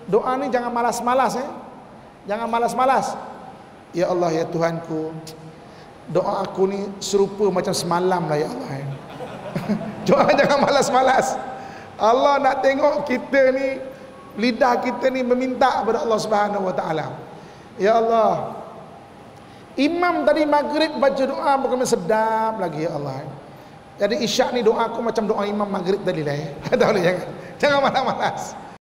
doa ni jangan malas-malas Jangan malas-malas. Ya Allah ya Tuhanku, doa aku ni serupa macam semalam lah ya Allah. Doa jangan malas-malas. Allah nak tengok kita ni, lidah kita ni meminta kepada Allah Subhanahu wa taala. Ya Allah, imam tadi maghrib baca doa bukan sedap lagi ya Allah. Jadi isyak ni doa aku macam doa imam maghrib tadi lah Tak boleh, jangan malas-malas.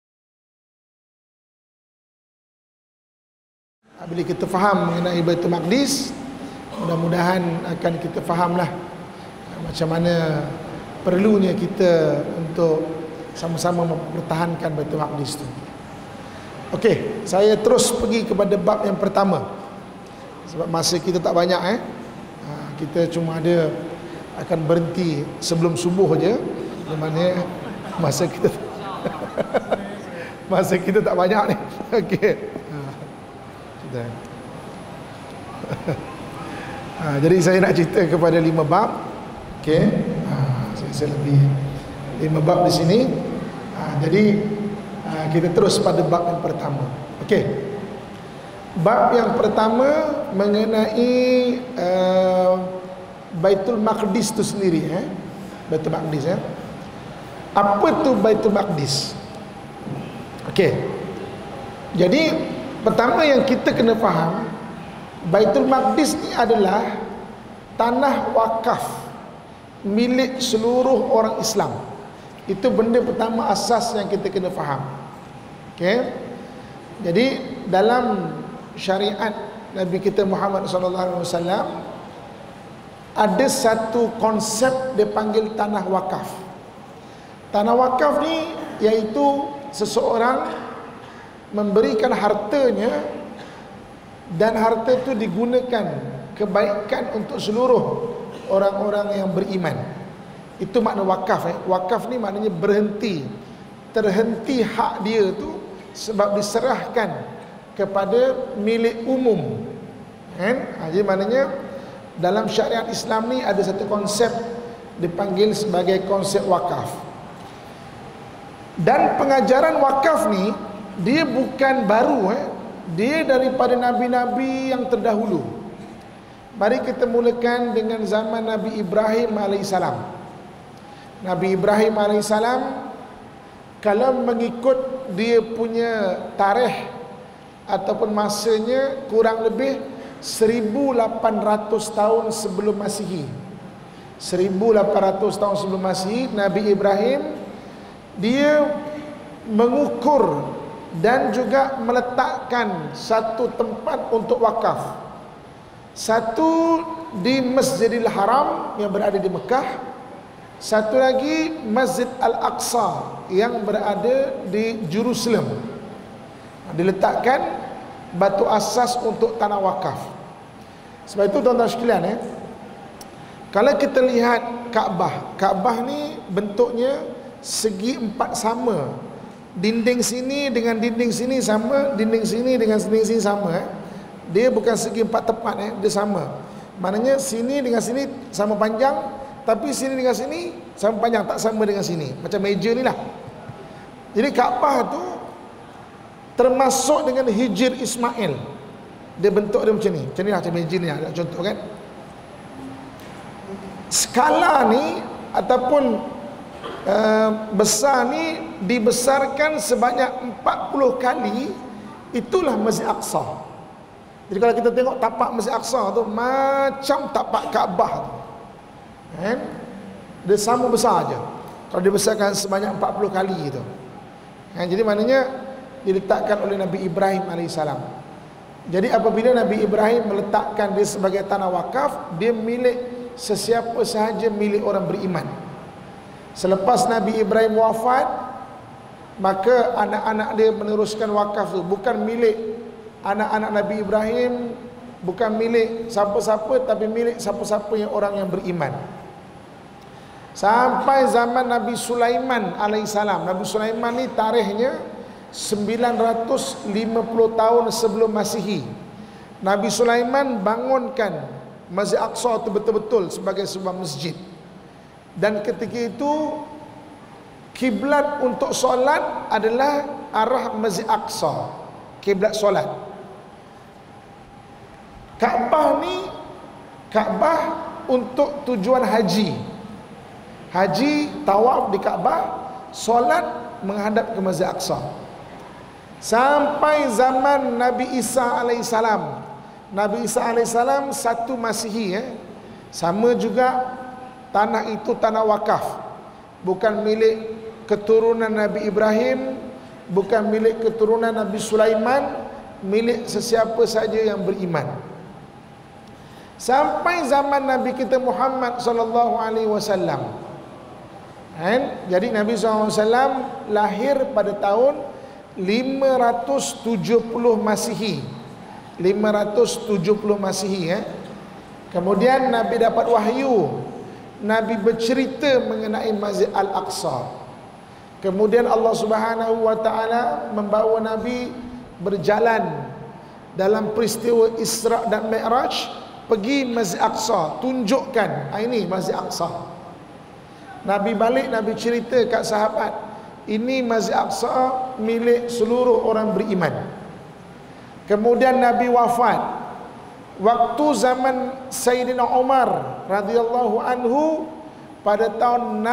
Bila kita faham mengenai Baitul Maqdis, mudah-mudahan akan kita fahamlah macam mana perlunya kita untuk sama-sama mempertahankan Baitul Maqdis tu. Okey, saya terus pergi kepada bab yang pertama. Sebab masa kita tak banyak kita cuma ada akan berhenti sebelum subuh je. Di mana masa kita masa kita tak banyak ni. Okey. Jadi saya nak cerita kepada 5 bab. Okey. Saya lebih 5 bab di sini. Jadi kita terus pada bab yang pertama. Okey. Bab yang pertama mengenai Baitul Maqdis tu sendiri Baitul Maqdis Apa tu Baitul Maqdis? Okey. Jadi pertama yang kita kena faham, Baitul Maqdis ni adalah tanah wakaf milik seluruh orang Islam. Itu benda pertama asas yang kita kena faham. Okey. Jadi dalam syariat Nabi kita Muhammad sallallahu alaihi wasallam ada satu konsep dipanggil tanah wakaf. Tanah wakaf ni iaitu seseorang memberikan hartanya dan harta itu digunakan kebaikan untuk seluruh orang-orang yang beriman. Itu makna wakaf. Wakaf ni maknanya berhenti, terhenti hak dia tu sebab diserahkan kepada milik umum. Jadi maknanya dalam syariat Islam ni ada satu konsep dipanggil sebagai konsep wakaf. Dan pengajaran wakaf ni dia bukan baru dia daripada nabi-nabi yang terdahulu. Mari kita mulakan dengan zaman Nabi Ibrahim alaihissalam. Nabi Ibrahim alaihissalam, kalau mengikut dia punya tarikh ataupun masanya, kurang lebih 1800 tahun sebelum Masihi. 1800 tahun sebelum Masihi, Nabi Ibrahim dia mengukur dan juga meletakkan satu tempat untuk wakaf. Satu di Masjidil Haram yang berada di Mekah, satu lagi Masjid Al-Aqsa yang berada di Jerusalem. Diletakkan batu asas untuk tanah wakaf. Sebab itu tuan-tuan sekalian, kalau kita lihat Kaabah, Kaabah ni bentuknya segi empat sama. Dinding sini dengan dinding sini sama, dinding sini dengan dinding sini sama. Dia bukan segi empat tepat, dia sama. Maknanya sini dengan sini sama panjang, tapi sini dengan sini sama panjang, tak sama dengan sini. Macam meja ni lah. Jadi Kaabah tu termasuk dengan Hijr Ismail. Dia bentuk dia macam ni. Macam ni lah, macam meja ni lah, contoh kan. Skala ni ataupun besar ni dibesarkan sebanyak 40 kali. Itulah Masjid Aqsa. Jadi kalau kita tengok tapak Masjid Aqsa tu macam tapak Kaabah tu, kan? Dia sama besar aja. Kalau dibesarkan sebanyak 40 kali tu, kan? Jadi maknanya diletakkan oleh Nabi Ibrahim alaihissalam. Jadi apabila Nabi Ibrahim meletakkan dia sebagai tanah wakaf, dia milik sesiapa sahaja, milik orang beriman. Selepas Nabi Ibrahim wafat, maka anak-anak dia meneruskan wakaf tu. Bukan milik anak-anak Nabi Ibrahim, bukan milik siapa-siapa, tapi milik siapa-siapa yang orang yang beriman. Sampai zaman Nabi Sulaiman alaihissalam. Nabi Sulaiman ni tarikhnya 950 tahun sebelum Masihi. Nabi Sulaiman bangunkan Masjid Aqsa itu betul-betul sebagai sebuah masjid. Dan ketika itu kiblat untuk solat adalah arah Masjid Aqsa, kiblat solat. Kaabah ni Kaabah untuk tujuan haji. Haji, tawaf di Kaabah, solat menghadap ke Masjid Aqsa. Sampai zaman Nabi Isa alaihissalam. Nabi Isa alaihissalam 1 Masihi, sama juga tanah itu tanah wakaf, bukan milik keturunan Nabi Ibrahim, bukan milik keturunan Nabi Sulaiman, milik sesiapa saja yang beriman. Sampai zaman Nabi kita Muhammad sallallahu alaihi wasallam. Jadi Nabi SAW lahir pada tahun 570 Masihi. 570 Masihi. Kemudian Nabi dapat wahyu. Nabi bercerita mengenai Masjid Al-Aqsa. Kemudian Allah Subhanahu wa taala membawa Nabi berjalan dalam peristiwa Isra dan Mi'raj, pergi Masjid Aqsa, tunjukkan ini Masjid Aqsa. Nabi balik, Nabi cerita kat sahabat, ini Masjid Aqsa milik seluruh orang beriman. Kemudian Nabi wafat. Waktu zaman Sayyidina Umar radhiyallahu anhu pada tahun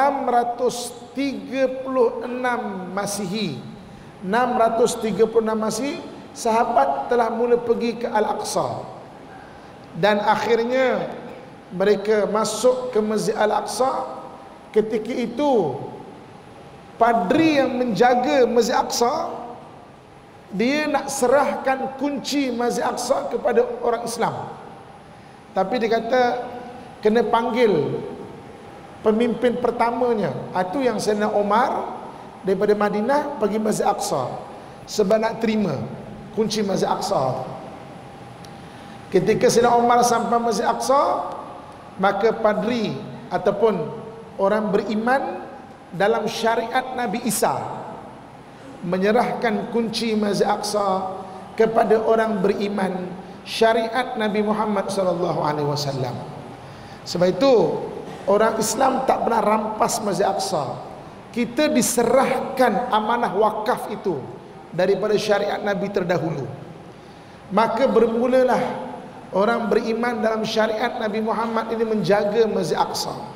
636 Masihi. 636 Masihi, sahabat telah mula pergi ke Al-Aqsa. Dan akhirnya mereka masuk ke Masjid Al-Aqsa. Ketika itu padri yang menjaga Masjid Aqsa, dia nak serahkan kunci Masjid Aqsa kepada orang Islam. Tapi dia kata kena panggil pemimpin pertamanya. Itu yang Sayyidina Umar daripada Madinah pergi Masjid Aqsa sebab nak terima kunci Masjid Aqsa. Ketika Sayyidina Umar sampai Masjid Aqsa, maka padri ataupun orang beriman dalam syariat Nabi Isa menyerahkan kunci Masjid Aqsa kepada orang beriman syariat Nabi Muhammad sallallahu alaihi wasallam. Sebab itu orang Islam tak pernah rampas Masjid Aqsa. Kita diserahkan amanah wakaf itu daripada syariat Nabi terdahulu. Maka bermulalah orang beriman dalam syariat Nabi Muhammad ini menjaga Masjid Aqsa.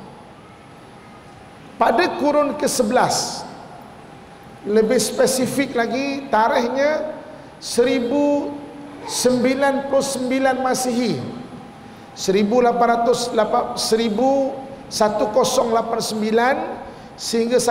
Pada kurun ke-11, lebih spesifik lagi, tarikhnya 1099 Masihi, 1089 sehingga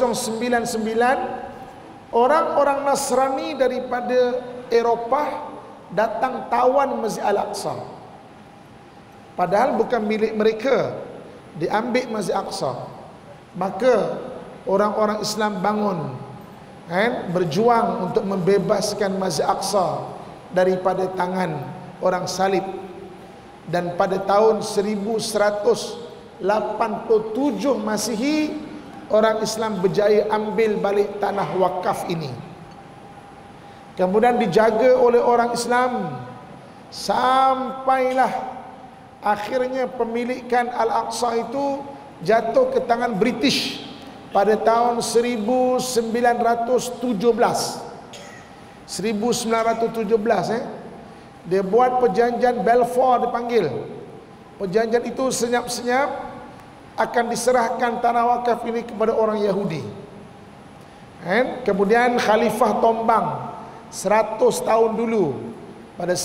1099, orang-orang Nasrani daripada Eropah datang tawan Masjid Al-Aqsa. Padahal bukan milik mereka, diambil Masjid Aqsa. Maka orang-orang Islam bangun, berjuang untuk membebaskan Masjid Aqsa daripada tangan orang salib. Dan pada tahun 1187 Masihi, orang Islam berjaya ambil balik tanah wakaf ini. Kemudian dijaga oleh orang Islam sampailah akhirnya pemilikan Al-Aqsa itu jatuh ke tangan British pada tahun 1917. Dia buat perjanjian Balfour dipanggil. Perjanjian itu senyap-senyap akan diserahkan tanah wakaf ini kepada orang Yahudi. Kemudian Khalifah Tombang 100 tahun dulu pada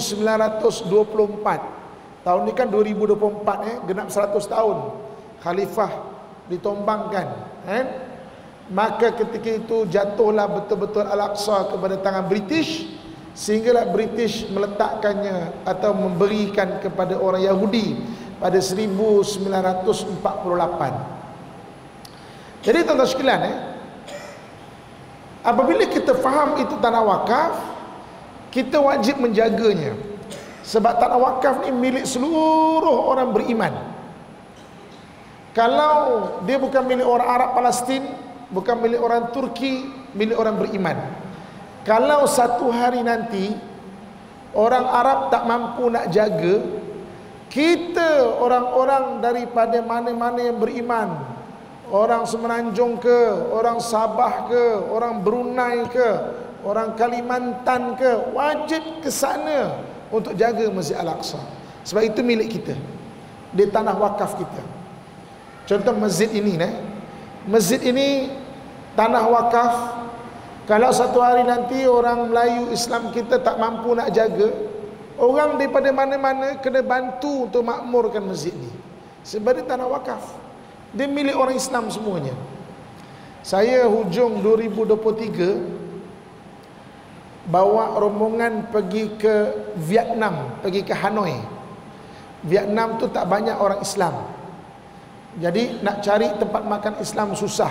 1924. Tahun ini kan 2024, genap 100 tahun Khalifah ditombangkan. Maka ketika itu jatuhlah betul-betul Al-Aqsa kepada tangan British, sehinggalah British meletakkannya atau memberikan kepada orang Yahudi pada 1948. Jadi tuan-tuan sekalian, apabila kita faham itu tanah wakaf, kita wajib menjaganya. Sebab tanah wakaf ni milik seluruh orang beriman. Kalau dia bukan milik orang Arab Palestin, bukan milik orang Turki, milik orang beriman. Kalau satu hari nanti orang Arab tak mampu nak jaga, kita orang-orang daripada mana-mana yang beriman, orang Semenanjung ke, orang Sabah ke, orang Brunei ke, orang Kalimantan ke, wajib ke sana untuk jaga Masjid Al-Aqsa. Sebab itu milik kita, di tanah wakaf kita. Contoh masjid ini, masjid ini tanah wakaf. Kalau satu hari nanti orang Melayu Islam kita tak mampu nak jaga, orang daripada mana-mana kena bantu untuk makmurkan masjid ini. Sebab dia tanah wakaf, dia milik orang Islam semuanya. Saya hujung 2023 bawa rombongan pergi ke Vietnam, pergi ke Hanoi. Vietnam tu tak banyak orang Islam, jadi nak cari tempat makan Islam susah.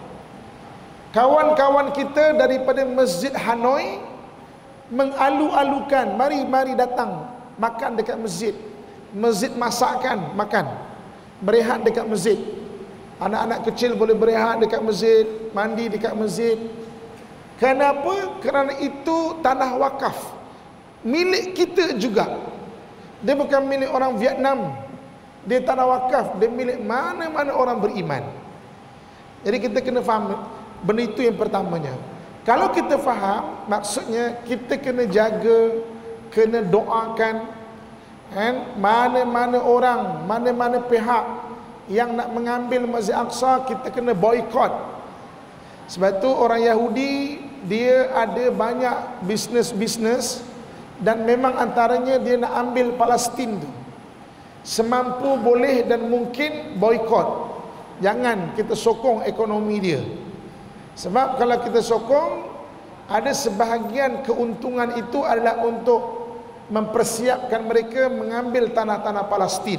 Kawan-kawan kita daripada Masjid Hanoi mengalu-alukan, mari datang makan dekat masjid. Masjid masakkan makan, berehat dekat masjid. Anak-anak kecil boleh berehat dekat masjid, mandi dekat masjid. Kenapa? Kerana itu tanah wakaf, milik kita juga. Dia bukan milik orang Vietnam, dia tanah wakaf, dia milik mana-mana orang beriman. Jadi kita kena faham benda itu yang pertamanya. Kalau kita faham, maksudnya kita kena jaga, kena doakan, mana-mana orang, mana-mana pihak yang nak mengambil Masjid Aqsa, kita kena boikot. Sebab tu orang Yahudi dia ada banyak bisnes-bisnes, dan memang antaranya dia nak ambil Palestin tu. Semampu boleh dan mungkin boikot. Jangan kita sokong ekonomi dia. Sebab kalau kita sokong, ada sebahagian keuntungan itu adalah untuk mempersiapkan mereka mengambil tanah-tanah Palestin,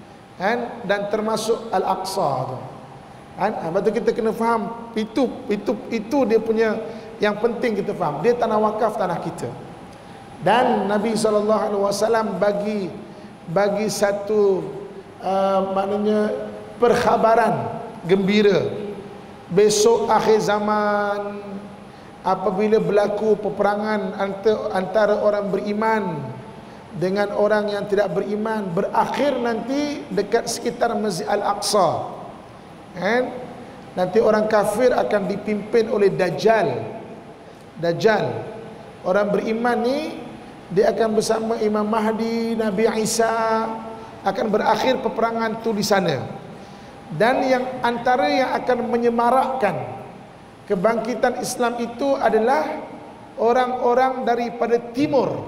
dan termasuk Al-Aqsa tu. Lepas tu kita kena faham, itu dia punya yang penting kita faham. Dia tanah wakaf, tanah kita. Dan Nabi SAW bagi satu maknanya perkhabaran gembira. Besok akhir zaman, apabila berlaku peperangan antara orang beriman dengan orang yang tidak beriman, berakhir nanti dekat sekitar Masjid Al-Aqsa. Nanti orang kafir akan dipimpin oleh Dajjal. Orang beriman ni dia akan bersama Imam Mahdi, Nabi Isa, akan berakhir peperangan tu di sana. Dan yang antara yang akan menyemarakkan kebangkitan Islam itu adalah orang-orang daripada timur.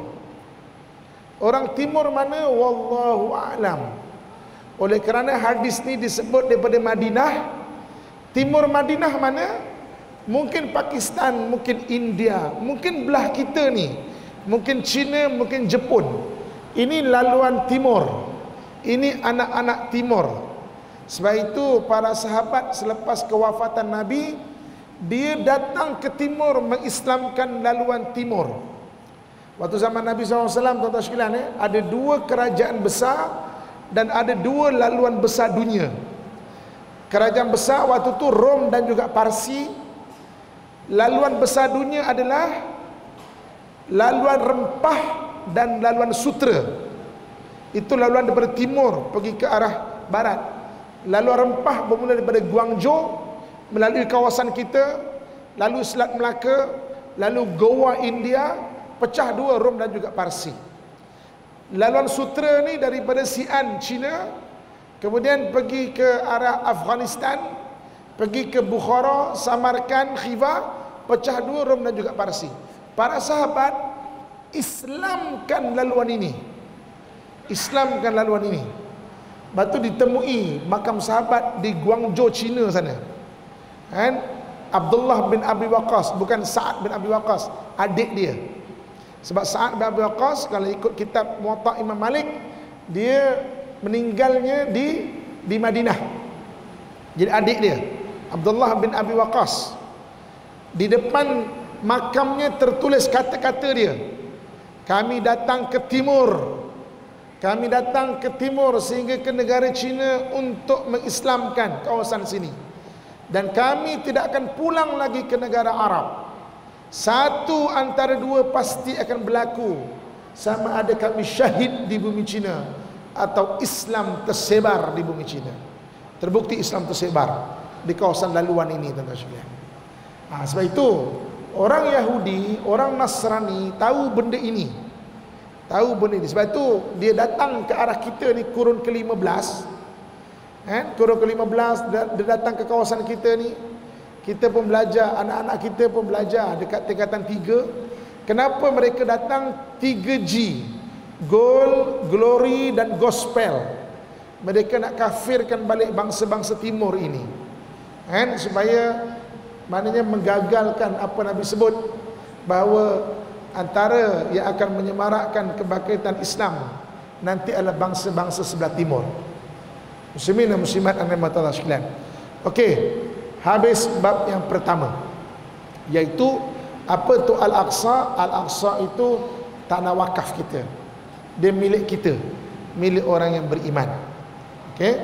Orang timur mana? Wallahu a'lam. Oleh kerana hadis ni disebut daripada Madinah. Timur Madinah mana? Mungkin Pakistan, mungkin India, mungkin belah kita ni, mungkin China, mungkin Jepun. Ini laluan timur, ini anak-anak timur. Sebab itu para sahabat selepas kewafatan Nabi, dia datang ke timur mengislamkan laluan timur. Waktu zaman Nabi SAW, tuan-tuan sekalian, ada dua kerajaan besar dan ada dua laluan besar dunia. Kerajaan besar waktu tu Rom dan juga Parsi. Laluan besar dunia adalah laluan rempah dan laluan sutra. Itu laluan daripada timur pergi ke arah barat. Laluan rempah bermula daripada Guangzhou melalui kawasan kita, lalu Selat Melaka, lalu Goa India, pecah dua Rom dan juga Parsi. Laluan sutra ni daripada Xi'an China, kemudian pergi ke arah Afghanistan, pergi ke Bukhara, Samarkand, Khiva, pecah dua Rom dan juga Parsi. Para sahabat Islamkan laluan ini. Islamkan laluan ini. Lepas tu ditemui makam sahabat di Guangzhou, China sana. Abdullah bin Abi Waqqas, bukan Sa'ad bin Abi Waqqas, adik dia. Sebab Sa'ad bin Abi Waqqas kalau ikut kitab Muwatta Imam Malik, dia meninggalnya di Madinah. Jadi adik dia Abdullah bin Abi Waqqas. Di depan makamnya tertulis kata-kata dia, kami datang ke timur, kami datang ke timur sehingga ke negara China untuk mengislamkan kawasan sini, dan kami tidak akan pulang lagi ke negara Arab. Satu antara dua pasti akan berlaku, sama ada kami syahid di bumi China atau Islam tersebar di bumi China. Terbukti Islam tersebar. di kawasan laluan ini, tuan-tuan sekalian. Sebab itu orang Yahudi, orang Nasrani tahu benda ini. Tahu benda ini. Sebab itu dia datang ke arah kita ni kurun ke-15. Kurun ke-15 dia datang ke kawasan kita ni. Kita pun belajar, anak-anak kita pun belajar dekat tingkatan 3. Kenapa mereka datang 3G? Gold, glory dan gospel. Mereka nak kafirkan balik bangsa-bangsa timur ini. Supaya maknanya menggagalkan apa Nabi sebut, bahawa antara yang akan menyemarakkan kebangkitan Islam nanti adalah bangsa-bangsa sebelah timur. Muslimin dan muslimat yang dirahmati Allah sekalian. Okey, habis bab yang pertama, iaitu apa tu Al-Aqsa. Al-Aqsa itu tanah wakaf kita. Dia milik kita, milik orang yang beriman. Okey.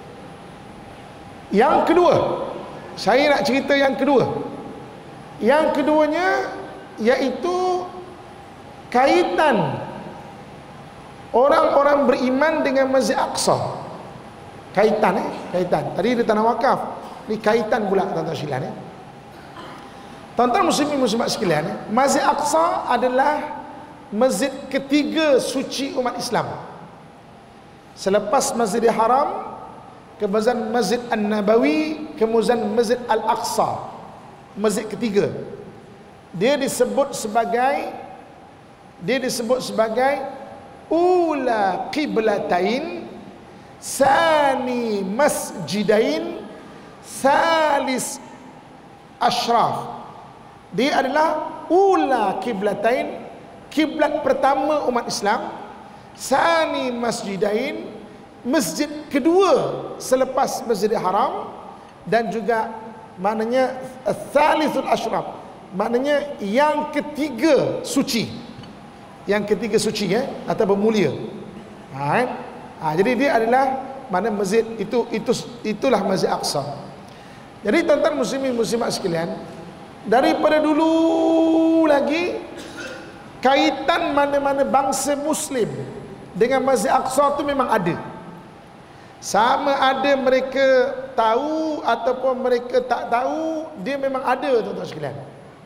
Yang kedua, saya nak cerita yang kedua. Yang keduanya iaitu kaitan orang-orang beriman dengan Masjid Aqsa. Kaitan tadi dia tanah wakaf, ni kaitan pula tuan-tuan sekalian. Tuan-tuan muslimin muslimat sekalian, Masjid Aqsa adalah masjid ketiga suci umat Islam. Selepas Masjidil Haram, kemudian Masjid An-Nabawi, kemudian Masjid Al-Aqsa, masjid ketiga. Dia disebut sebagai ula qiblatain, sani masjidain, salis ashraf. Dia adalah ula qiblatain, kiblat pertama umat Islam, sani masjidain, masjid kedua selepas Masjidil Haram, dan juga maknanya salisul ashraf, maknanya yang ketiga suci. Yang ketiga suci atau bermulia. Jadi dia adalah mana masjid itulah Masjid Aqsa. Jadi tuan-tuan muslimin muslimat sekalian, daripada dulu lagi kaitan mana-mana bangsa muslim dengan Masjid Aqsa itu memang ada. Sama ada mereka tahu ataupun mereka tak tahu, dia memang ada tuan-tuan sekalian.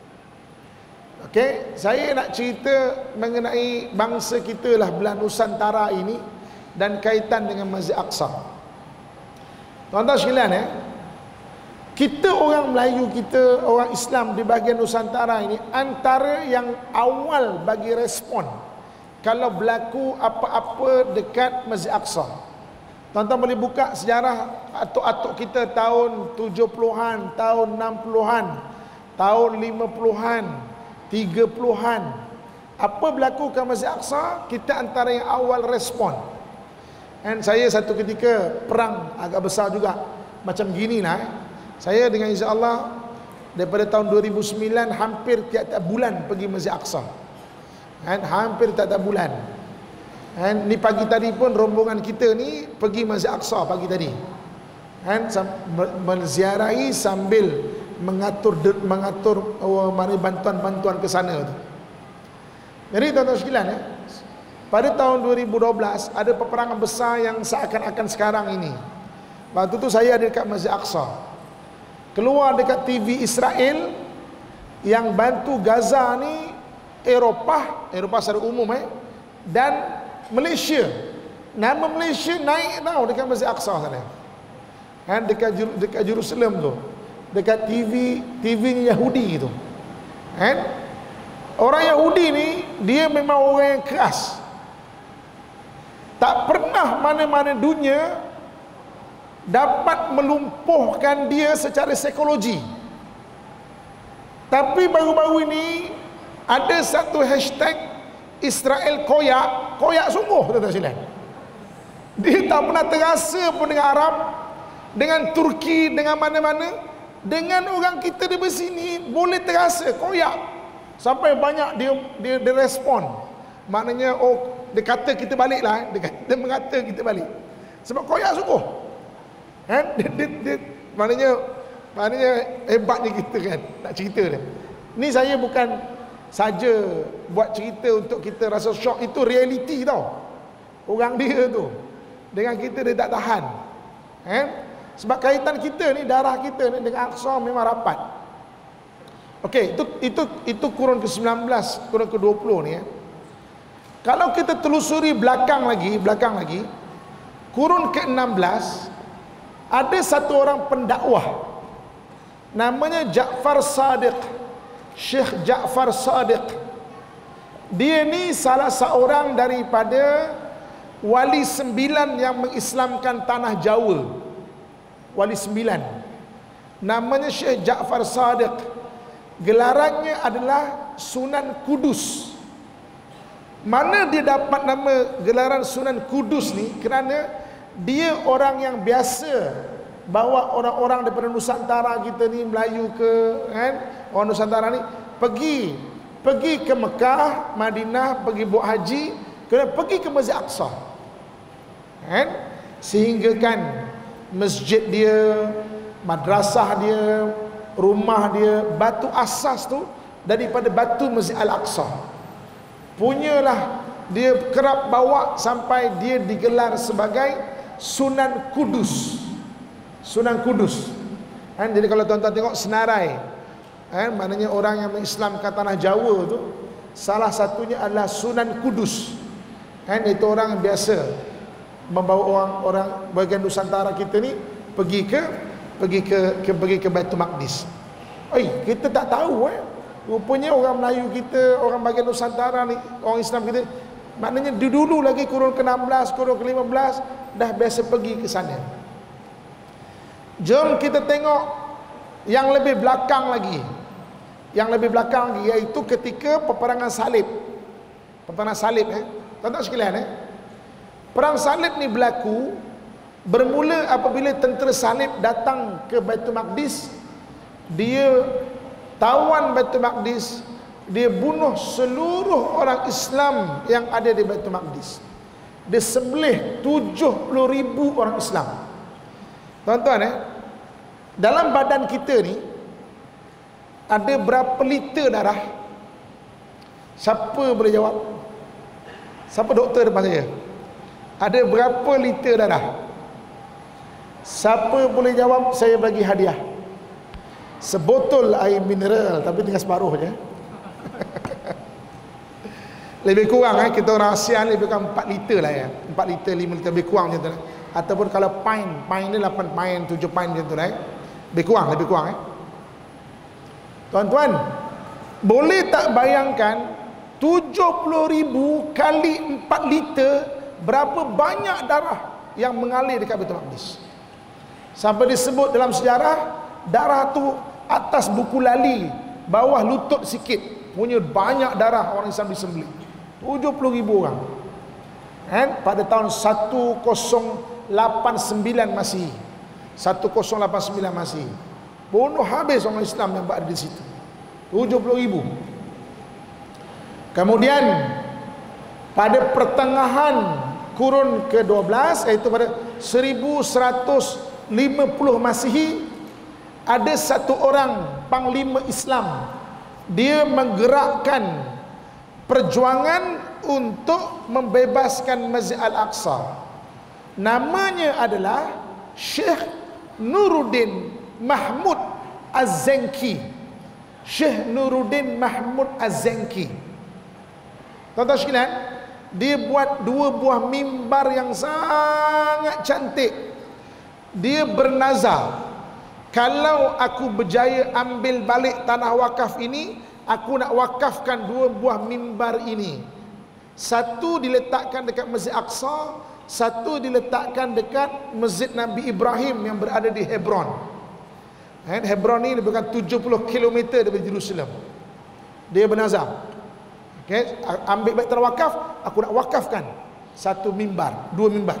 Okey, saya nak cerita mengenai bangsa kita lah, belah Nusantara ini, dan kaitan dengan Masjid Aqsa. Tuan-tuan sekalian, kita orang Melayu, kita orang Islam di bahagian Nusantara ini antara yang awal bagi respon kalau berlaku apa-apa dekat Masjid Aqsa. Tuan-tuan boleh buka sejarah atuk-atuk kita tahun 70-an, tahun 60-an, tahun 50-an, 30-an. Apa berlaku ke Masjid Aqsa, kita antara yang awal respon. Dan saya satu ketika perang agak besar juga macam gini lah. Saya dengan insya-Allah daripada tahun 2009 hampir tiap-tiap bulan pergi Masjid Aqsa. Hampir tiap-tiap bulan. Ni pagi tadi pun rombongan kita ni pergi Masjid Aqsa pagi tadi. Menziarahi sambil mengatur mana bantuan-bantuan ke sana tu. Jadi tuan-tuan sekalian, pada tahun 2012 ada peperangan besar yang seakan-akan sekarang ini. Waktu tu saya ada dekat Masjid Aqsa. Keluar dekat TV Israel yang bantu Gaza ni Eropah secara umum dan Malaysia. Nama Malaysia naik tau dekat Masjid Aqsa sana. Dekat Jerusalem tu. Dekat TV Yahudi tu. Orang Yahudi ni dia memang orang yang keras. Tak pernah mana-mana dunia dapat melumpuhkan dia secara psikologi. Tapi baru-baru ini ada satu hashtag Israel koyak sungguh tuan-tuan sekalian. Dia tak pernah terasa pun dengan Arab, dengan Turki, dengan mana-mana. Dengan orang kita di sini boleh terasa koyak. Sampai banyak dia respon. Maknanya dia kata kita balik lah. Dia mengata kita balik. Sebab koyak sungguh. Maknanya hebatnya kita kan nak cerita dia. Ni saya bukan saja buat cerita untuk kita rasa syok, itu realiti tau. Orang dia tu dengan kita dia tak tahan. Sebab kaitan kita ni, darah kita ni dengan Aqsa memang rapat. Okey, itu kurun ke-19, kurun ke-20 ni ya. Kalau kita telusuri belakang lagi, kurun ke-16 ada satu orang pendakwah namanya Ja'far Sadiq, Syekh Ja'far Sadiq. Dia ni salah seorang daripada wali 9 yang mengislamkan tanah Jawa. Wali 9 namanya Syekh Ja'far Sadiq. Gelarannya adalah Sunan Kudus. Mana dia dapat nama gelaran Sunan Kudus ni? Kerana dia orang yang biasa bawa orang-orang daripada Nusantara kita ni, Melayu ke kan, orang Nusantara ni pergi ke Mekah, Madinah, pergi buat haji, kena pergi ke Masjid Aqsa kan, sehingga kan masjid dia, madrasah dia, rumah dia, batu asas tu daripada batu Masjid Al-Aqsa. Punyalah dia kerap bawa sampai dia digelar sebagai Sunan Kudus. Sunan Kudus kan. Jadi kalau tuan-tuan tengok senarai kan, maknanya orang yang mengislamkan tanah Jawa tu salah satunya adalah Sunan Kudus kan. Itu orang yang biasa membawa orang bagian Nusantara kita ni pergi ke Baitul Maqdis. Kita tak tahu rupanya orang Melayu kita, orang bagian Nusantara ni, orang Islam kita, maknanya dulu lagi kurun ke-16, kurun ke-15 dah biasa pergi ke sana. Jom kita tengok yang lebih belakang lagi. Yang lebih belakang lagi, iaitu ketika peperangan salib. Peperangan salib tuan-tuan sekalian perang salib ni berlaku bermula apabila tentera salib datang ke Baitul Maqdis. Dia tawan Baitul Maqdis, dia bunuh seluruh orang Islam yang ada di Baitul Maqdis. Dia sembelih 70,000 orang Islam. Tuan-tuan dalam badan kita ni ada berapa liter darah? Siapa boleh jawab? Siapa doktor depan saya? Ada berapa liter darah? Siapa boleh jawab, saya bagi hadiah. Sebotol air mineral, tapi tinggal separuh je. Lebih kurang kita orang ASEAN lebih kurang 4 liter lah 4 liter, 5 liter, lebih kurang macam tu Ataupun kalau pint ni 8 pint, 7 pint macam tu lebih kurang Tuan-tuan, boleh tak bayangkan 70,000 kali 4 liter, berapa banyak darah yang mengalir dekat Baitul Maqdis. Sampai disebut dalam sejarah, darah tu atas buku lali, bawah lutut sikit, punya banyak darah orang Islam disembelih. 70,000 orang pada tahun 1089 Masihi. 1089 Masihi. Bunuh habis orang Islam yang berada di situ. 70,000. Kemudian pada pertengahan kurun ke-12, iaitu pada 1150 Masihi, ada satu orang panglima Islam. Dia menggerakkan perjuangan untuk membebaskan Masjid Al-Aqsa. Namanya adalah Syekh Nuruddin Mahmud Az-Zanki. Syekh Nuruddin Mahmud Az-Zanki. Tuan-tuan sekalian, dia buat 2 buah mimbar yang sangat cantik. Dia bernazar, kalau aku berjaya ambil balik tanah wakaf ini, aku nak wakafkan 2 buah mimbar ini. Satu diletakkan dekat Masjid Aqsa, satu diletakkan dekat Masjid Nabi Ibrahim yang berada di Hebron. Hebron ni lebih kurang 70 km daripada Jerusalem. Dia bernazar, ambil bait tanah wakaf, aku nak wakafkan 1 mimbar, 2 mimbar.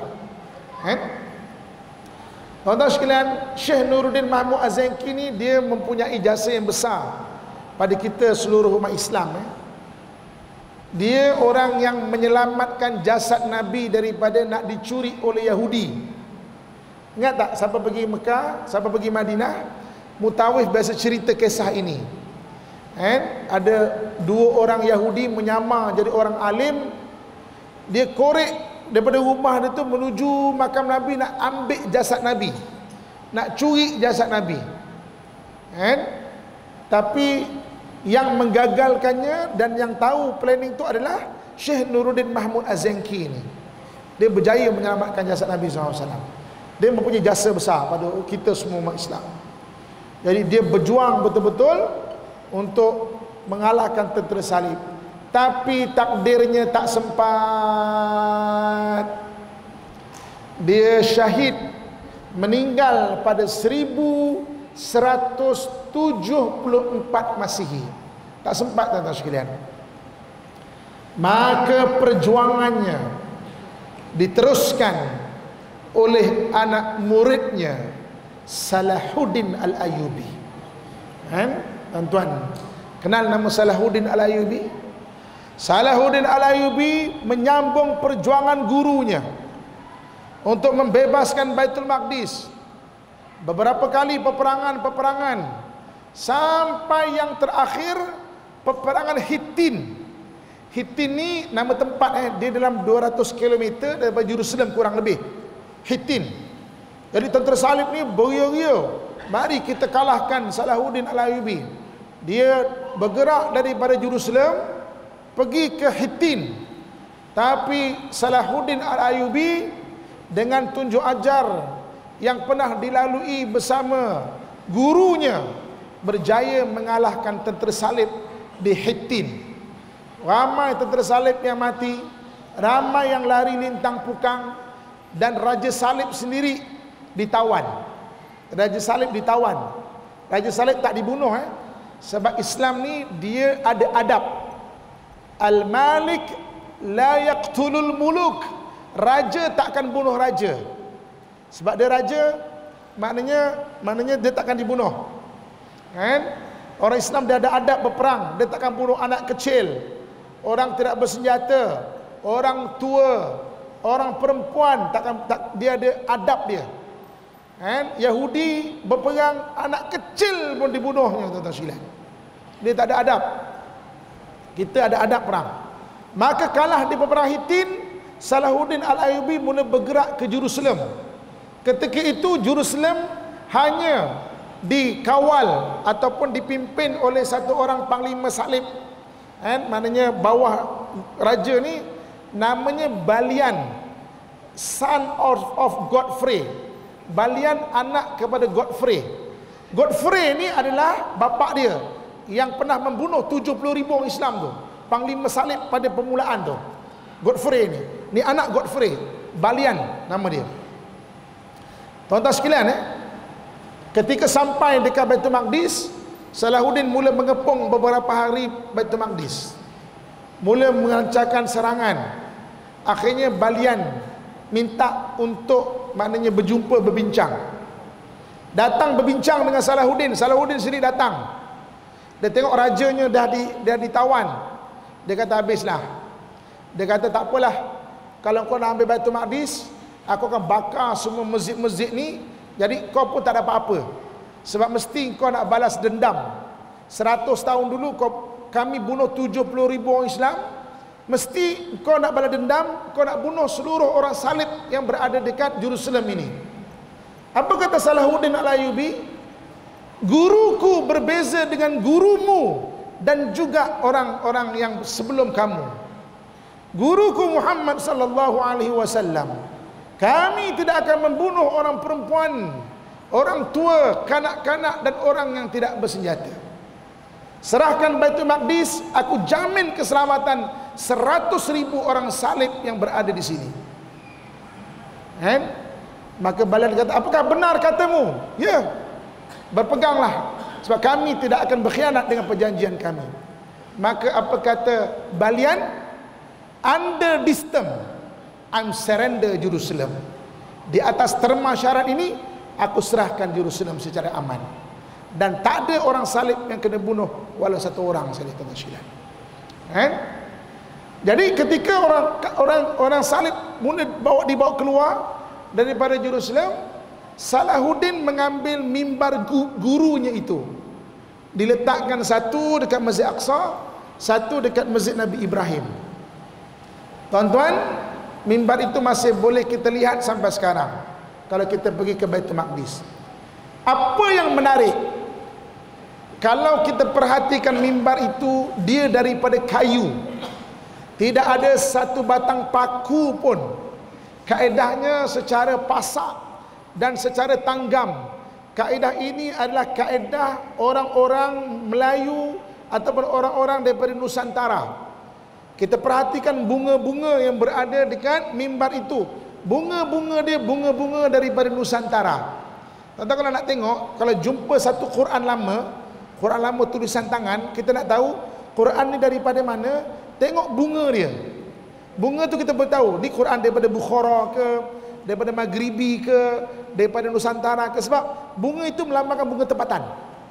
Tuan-tuan sekalian, Syekh Nuruddin Mahmud Az-Zanki ni dia mempunyai jasa yang besar pada kita seluruh umat Islam. Dia orang yang menyelamatkan jasad Nabi daripada nak dicuri oleh Yahudi. Ingat tak siapa pergi Mekah, siapa pergi Madinah, Mutawif biasa cerita kisah ini. Ada 2 orang Yahudi menyamar jadi orang alim. Dia korek daripada rumah dia tu menuju makam Nabi nak ambil jasad Nabi. nak curi jasad Nabi, kan? Tapi yang menggagalkannya dan yang tahu planning itu adalah Syekh Nuruddin Mahmud Az-Zanki ni. Dia berjaya menyelamatkan jasad Nabi SAW. Dia mempunyai jasa besar pada kita semua umat Islam. Jadi dia berjuang betul-betul untuk mengalahkan tentera salib. Tapi takdirnya tak sempat. Dia syahid, meninggal pada 1174 Masihi. Tak sempat, tuan-tuan sekalian. Maka perjuangannya diteruskan oleh anak muridnya Salahuddin Al-Ayyubi. Kan? Tuan-tuan kenal nama Salahuddin Al-Ayyubi? Salahuddin Al-Ayyubi menyambung perjuangan gurunya untuk membebaskan Baitul Maqdis. Beberapa kali peperangan sampai yang terakhir peperangan Hittin. Hittin ni nama tempat, dia dalam 200 km daripada Jerusalem kurang lebih. Hittin. Jadi tentera salib ni beria-ria, mari kita kalahkan Salahuddin Al-Ayyubi. Dia bergerak daripada Jerusalem pergi ke Hittin. Tapi Salahuddin Al-Ayyubi dengan tunjuk ajar yang pernah dilalui bersama gurunya berjaya mengalahkan tentera salib di Hittin. Ramai tentera salib yang mati, ramai yang lari lintang pukang, dan Raja Salib sendiri ditawan. Raja Salib ditawan. Raja Salib tak dibunuh, sebab Islam ni dia ada adab. Al-Malik la yaqtulul muluk. Raja takkan bunuh raja. Sebab dia raja, maknanya dia takkan dibunuh. Kan? Orang Islam dia ada adab berperang. Dia takkan bunuh anak kecil, orang tidak bersenjata, orang tua, orang perempuan, dia ada adab dia. Kan? Yahudi berperang, anak kecil pun dibunuhnya, tuan-tuan sekalian. Dia tak ada adab. Kita ada adab perang. Maka kalah di peperangan Hittin, Salahuddin Al-Ayyubi mula bergerak ke Jerusalem. Ketika itu Jerusalem hanya dikawal ataupun dipimpin oleh satu orang panglima salib. Maknanya bawah raja ni namanya Balian, son of Godfrey. Balian anak kepada Godfrey. Godfrey ni adalah bapa dia yang pernah membunuh 70,000 orang Islam tu, panglima salib pada permulaan tu. Godfrey ni anak Godfrey, Balian nama dia. Tuan-tuan sekalian, ketika sampai dekat Baitul Maqdis, Salahuddin mula mengepung beberapa hari Baitul Maqdis, mula melancarkan serangan. Akhirnya Balian minta untuk maknanya berbincang. Datang berbincang dengan Salahuddin. Salahuddin sendiri datang. Dia tengok rajanya dah ditawan. Dia kata habislah. Dia kata tak apalah, kalau kau nak ambil Baitul Maqdis, aku akan bakar semua masjid-masjid ni. Jadi kau pun tak ada apa-apa. Sebab mesti kau nak balas dendam. 100 tahun dulu kami bunuh 70,000 orang Islam. Mesti kau nak balas dendam, kau nak bunuh seluruh orang salib yang berada dekat Jerusalem ini. Apa kata Salahuddin Al-Ayyubi? Guruku berbeza dengan gurumu dan juga orang-orang yang sebelum kamu. Guruku Muhammad sallallahu alaihi wasallam, kami tidak akan membunuh orang perempuan, orang tua, kanak-kanak dan orang yang tidak bersenjata. Serahkan Baitul Maqdis, aku jamin keselamatan 100,000 orang salib yang berada di sini. Maka Balian kata, apakah benar katamu? Ya, berpeganglah, sebab kami tidak akan berkhianat dengan perjanjian kami. Maka apa kata Balian? Under this term, I'm surrender Jerusalem. Di atas terma syarat ini, aku serahkan Jerusalem secara aman. Dan tak ada orang salib yang kena bunuh, walau satu orang saja, tuan-tuan sekalian. Jadi ketika orang salib mula dibawa keluar daripada Jerusalem, Salahuddin mengambil mimbar gurunya itu, diletakkan satu dekat Masjid Aqsa, satu dekat Masjid Nabi Ibrahim. Tuan-tuan, mimbar itu masih boleh kita lihat sampai sekarang kalau kita pergi ke Baitul Maqdis. Apa yang menarik, kalau kita perhatikan mimbar itu, dia daripada kayu, tidak ada satu batang paku pun. Kaedahnya secara pasak dan secara tanggam. Kaedah ini adalah kaedah orang-orang Melayu ataupun orang-orang daripada Nusantara. Kita perhatikan bunga-bunga yang berada dekat mimbar itu. Bunga-bunga dia bunga-bunga daripada Nusantara. Tuan-tuan kalau nak tengok, kalau jumpa satu Quran lama tulisan tangan, kita nak tahu Quran ni daripada mana, tengok bunga dia. Bunga tu kita boleh tahu, ni Quran daripada Bukhara ke, daripada Maghribi ke, daripada Nusantara ke, sebab bunga itu melambangkan bunga tempatan.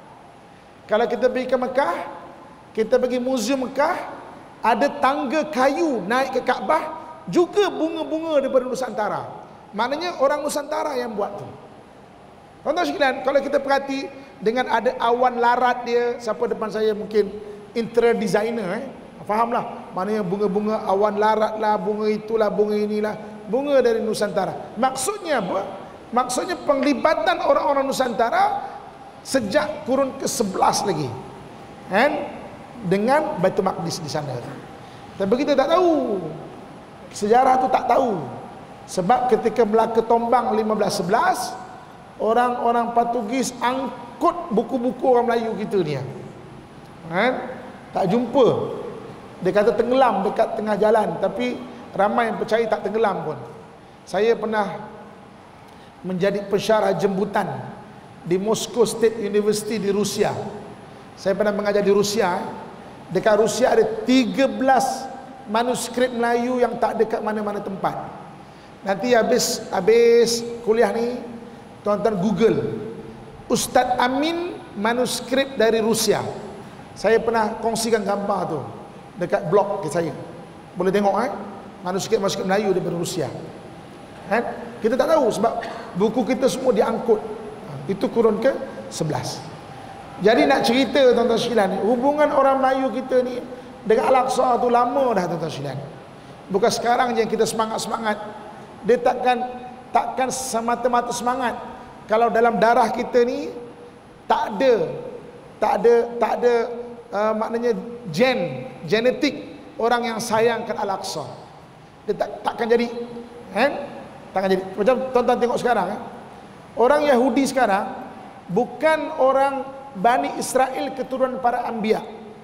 Kalau kita pergi ke Mekah, kita pergi muzium Mekah, ada tangga kayu naik ke Kaabah, juga bunga-bunga daripada Nusantara. Maknanya orang Nusantara yang buat tu. Tuan-tuan sekalian, kalau kita perhati dengan ada awan larat dia, siapa depan saya mungkin interior designer, fahamlah, maknanya bunga-bunga awan larat lah, bunga itulah, bunga inilah, bunga dari Nusantara. Maksudnya apa? Maksudnya penglibatan orang-orang Nusantara sejak kurun ke-11 lagi, kan, dengan Baitul Maqdis di sana. Tapi kita tak tahu, sejarah tu tak tahu. Sebab ketika Melaka tombang 1511, orang-orang Portugis angkut buku-buku orang Melayu kita ni, kan? Tak jumpa. Dia kata tenggelam dekat tengah jalan, tapi ramai yang percaya tak tenggelam pun. Saya pernah menjadi pensyarah jemputan di Moscow State University di Rusia. Saya pernah mengajar di Rusia. Dekat Rusia ada 13 manuskrip Melayu yang tak dekat mana-mana tempat. Nanti habis kuliah ni, tuan-tuan Google Ustaz Amin manuskrip dari Rusia. Saya pernah kongsikan gambar tu dekat blog saya. Boleh tengok manuskrip-manuskrip Melayu daripada Rusia. Kan? Kita tak tahu sebab buku kita semua diangkut. Itu kurun ke-11. Jadi nak cerita tuan-tuan sekalian, hubungan orang Melayu kita ni dengan Al-Aqsa tu lama dah tuan-tuan sekalian. Bukan sekarang je yang kita semangat-semangat. Dia takkan semata-mata semangat kalau dalam darah kita ni tak ada maknanya genetik orang yang sayangkan Al-Aqsa. Dia takkan jadi, kan? Takkan jadi. Macam tuan-tuan tengok sekarang, orang Yahudi sekarang bukan orang Bani Israel keturunan para anbiya.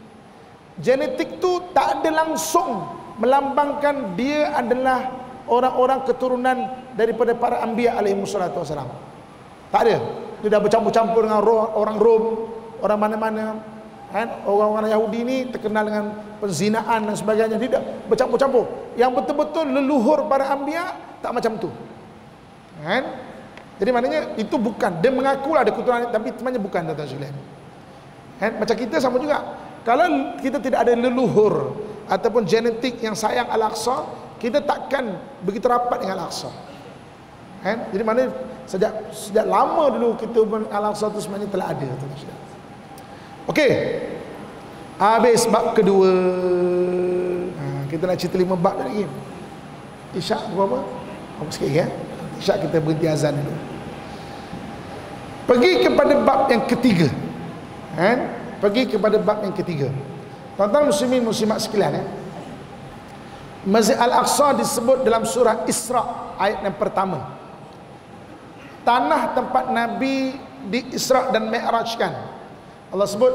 Genetik tu tak ada langsung melambangkan dia adalah orang-orang keturunan daripada para anbiya alaihi wassalatu wassalam. Tak ada. Dia dah bercampur-campur dengan orang Rom, orang mana-mana, kan? Orang-orang Yahudi ni terkenal dengan penzinaan dan sebagainya. Dia dah bercampur-campur. Yang betul-betul leluhur para anbiya tak macam tu, kan? Jadi maknanya itu bukan, dia mengakulah ada keturunan, tapi sebenarnya bukan, tuan-tuan sekalian. Kan? Macam kita sama juga. Kalau kita tidak ada leluhur ataupun genetik yang sayang Al-Aqsa, kita takkan begitu rapat dengan Al-Aqsa. Kan? Jadi maknanya sejak lama dulu kita Al-Aqsa itu sebenarnya telah ada, tuan-tuan sekalian. Okey. Habis bab kedua. Kita nak cerita 5 bab lagi. Isyak berapa? Apa sikit ya? Isyak kita berhenti azan dulu. Pergi kepada bab yang ketiga, kan? Pergi kepada bab yang ketiga. Tuan-tuan muslimin muslimat sekalian, Masjid Al-Aqsa disebut dalam surah Isra ayat yang pertama. Tanah tempat Nabi di Isra dan Mi'rajkan. Allah sebut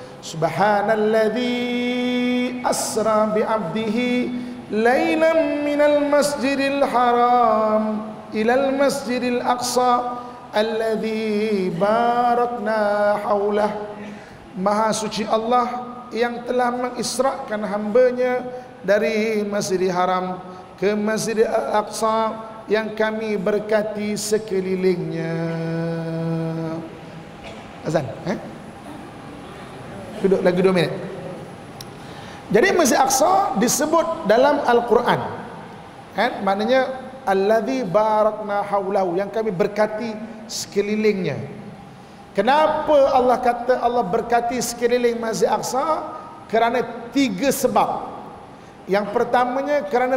Subhanalladzi asra bi'abdihi lailan minal masjidil haram ilal masjidil aqsa alladzi barakna haulah. Maha suci Allah yang telah mengisrakan hambanya dari Masjidil Haram ke Masjidil Aqsa yang kami berkati sekelilingnya. Azan, duduk lagi 2 minit. Jadi Masjid Aqsa disebut dalam Al-Quran, kan? Maknanya alladzi barakna haulahu, yang kami berkati sekelilingnya. Kenapa Allah kata Allah berkati sekeliling Masjid Aqsa? Kerana 3 sebab. Yang pertamanya kerana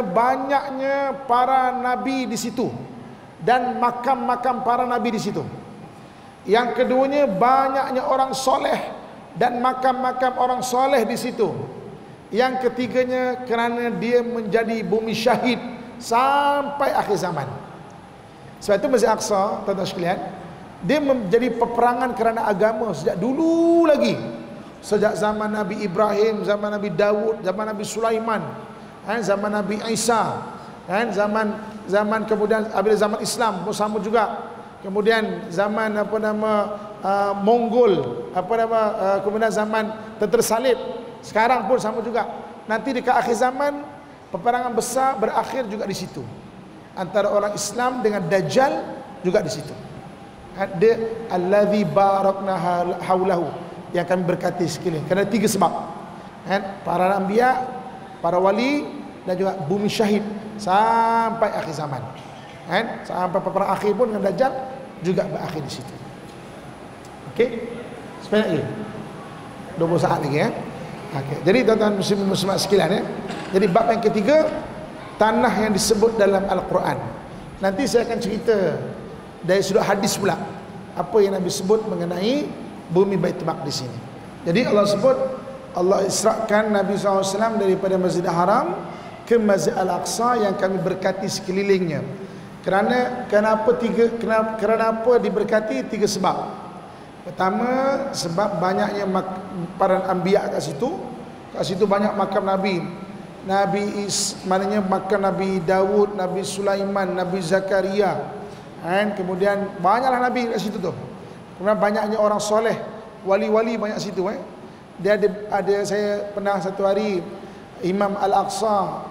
banyaknya para nabi di situ dan makam-makam para nabi di situ. Yang keduanya, banyaknya orang soleh dan makam-makam orang soleh di situ. Yang ketiganya, kerana dia menjadi bumi syahid sampai akhir zaman. Sebab itu Masjid Aqsa, tuan-tuan sekalian, dia menjadi peperangan kerana agama sejak dulu lagi. Sejak zaman Nabi Ibrahim, zaman Nabi Dawud, zaman Nabi Sulaiman, zaman Nabi Isa, zaman kemudian zaman Islam pun sama juga. Kemudian zaman Mongol, kemudian zaman tentera salib, sekarang pun sama juga. Nanti di akhir zaman peperangan besar berakhir juga di situ, antara orang Islam dengan Dajjal juga di situ. Ada allazi barakna haulahu, yang kami berkati sekeliling. Kerana 3 sebab, para anbiya, para wali, dan juga bumi syahid sampai akhir zaman. Sampai peperangan akhir pun dengan Dajjal juga berakhir di situ. Okey, sebentar lagi 20 saat lagi ya. Okey, jadi tuan-tuan muslimin sekalian ya. Jadi bab yang ketiga, tanah yang disebut dalam Al-Quran. Nanti saya akan cerita dari sudut hadis pula apa yang Nabi sebut mengenai bumi Baitul Maqdis ini. Jadi Allah sebut, Allah israkan Nabi SAW daripada Masjidil Haram ke Masjid Al-Aqsa yang kami berkati sekelilingnya. Kenapa diberkati? 3 sebab. Pertama, sebab banyaknya para anbiya kat situ. Kat situ banyak makam Nabi. Maknanya makam Nabi Dawud, Nabi Sulaiman, Nabi Zakaria. Kemudian banyaklah Nabi kat situ tu. Kemudian banyaknya orang soleh, wali-wali banyak situ. Dia ada saya pernah satu hari Imam Al-Aqsa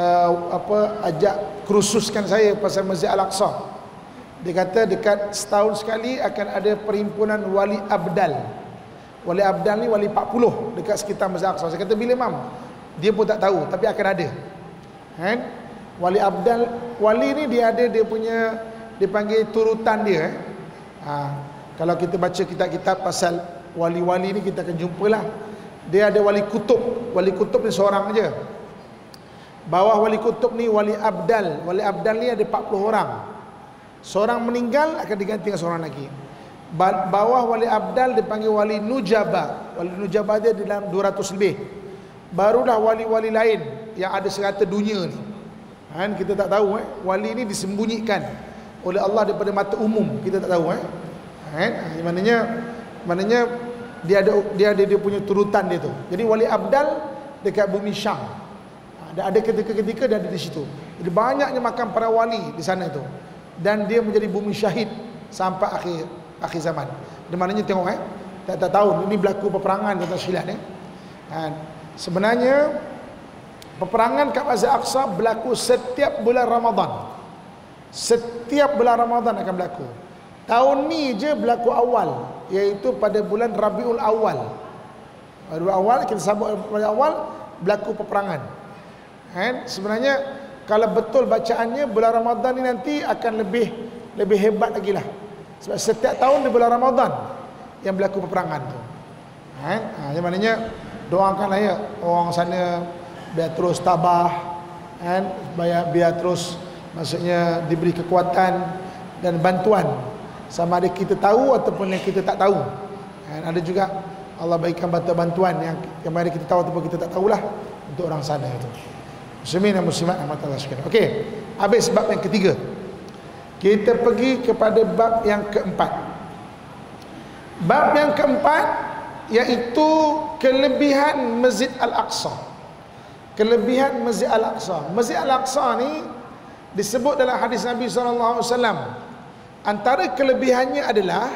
ajak kursuskan saya pasal Masjid Al-Aqsa. Dia kata dekat setahun sekali akan ada perhimpunan wali abdal. Wali abdal ni wali 40 dekat sekitar Masjid Al-Aqsa. Saya kata bila Imam? Dia pun tak tahu, tapi akan ada. Wali abdal, wali ni dia ada dia punya, dipanggil turutan dia. Kalau kita baca kitab-kitab pasal wali-wali ni kita akan jumpalah. Dia ada wali kutub. Wali kutub ni seorang aja. Bawah wali kutub ni wali abdal. Wali abdal ni ada 40 orang. Seorang meninggal akan diganti dengan seorang lagi. Bawah wali abdal dipanggil wali nujaba. Wali nujaba dia dalam 200 lebih. Barulah wali-wali lain yang ada serata dunia ni. Kita tak tahu wali ni disembunyikan oleh Allah daripada mata umum, kita tak tahu maknanya dia ada punya turutan dia tu. Jadi wali abdal dekat bumi Syam. Ada ketika-ketika dia ada di situ. Jadi banyaknya makam para wali di sana tu. Dan dia menjadi bumi syahid sampai akhir zaman. Di mananya tengok tak tahu ini berlaku peperangan tuan-tuan sekalian sebenarnya peperangan kat Masjid Aqsa berlaku setiap bulan Ramadan. Setiap bulan Ramadan akan berlaku. Tahun ni je berlaku awal, iaitu pada bulan Rabiul Awal. Rabiul Awal kita sambut pada awal berlaku peperangan. Sebenarnya kalau betul bacaannya bulan Ramadan ni nanti akan lebih hebat lagi lah. Sebab setiap tahun di bulan Ramadan yang berlaku peperangan tu. Yang maknanya doakanlah ya orang sana biar terus tabah, biar terus maksudnya diberi kekuatan dan bantuan, sama ada kita tahu ataupun yang kita tak tahu. Ada juga Allah berikan bantuan yang mana kita tahu ataupun kita tak tahulah untuk orang sana itu. Muslimin dan muslimat rahmatullah sekalian. Okey, habis bab yang ketiga. Kita pergi kepada bab yang keempat. Bab yang keempat iaitu kelebihan Masjid Al-Aqsa. Kelebihan Masjid Al-Aqsa. Masjid Al-Aqsa ni disebut dalam hadis Nabi SAW. Antara kelebihannya adalah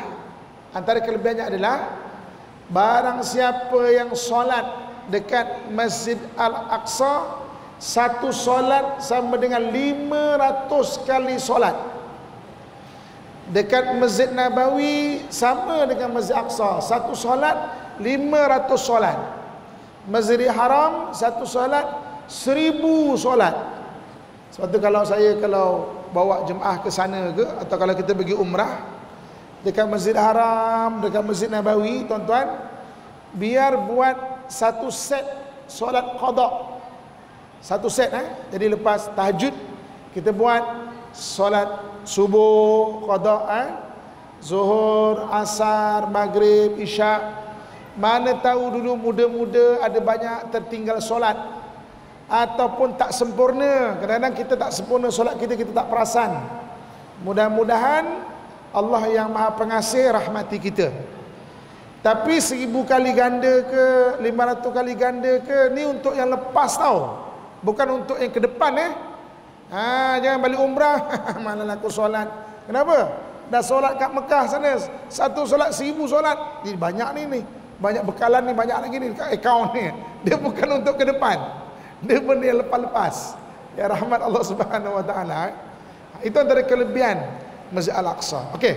barang siapa yang solat dekat Masjid Al-Aqsa, satu solat sama dengan 500 kali solat. Dekat Masjid Nabawi sama dengan Masjid Aqsa, satu solat 500 solat. Masjidil Haram satu solat 1000 solat. Sebab tu kalau bawa jemaah ke sana ke, atau kalau kita pergi umrah dekat Masjid Haram, dekat Masjid Nabawi, tuan-tuan, biar buat satu set solat qada. Satu set Jadi lepas tahajud kita buat solat subuh qada, Zuhur, Asar, Maghrib, Isyak. Mana tahu dulu muda-muda ada banyak tertinggal solat ataupun tak sempurna. Kadang-kadang kita tak sempurna solat kita, kita tak perasan. Mudah-mudahan Allah yang Maha Pengasih rahmati kita. Tapi 1000 kali ganda ke 500 kali ganda ke, ni untuk yang lepas tau, bukan untuk yang ke depan. Jangan balik umrah malah aku solat. Kenapa? Dah solat kat Mekah sana, satu solat 1000 solat. Ini banyak ni banyak bekalan ni, banyak lagi ni kat akaun ni. Dia bukan untuk ke depan, dia benda yang lepas-lepas. Ya rahmat Allah Subhanahu Wa Taala. Itu antara kelebihan Masjid Al-Aqsa. Okey.